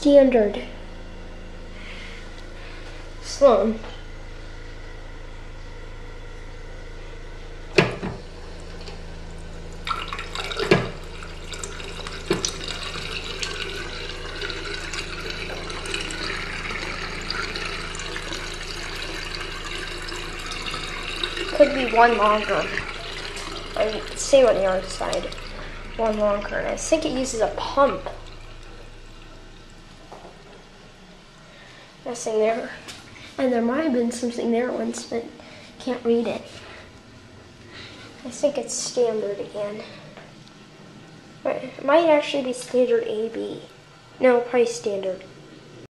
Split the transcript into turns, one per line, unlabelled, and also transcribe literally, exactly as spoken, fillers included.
standard. Sloan. Could be one longer. I mean, same on the other side. One longer. And I think it uses a pump. Nothing there. And there might have been something there once, but can't read it. I think it's standard again. But it might actually be standard A B. No, probably standard.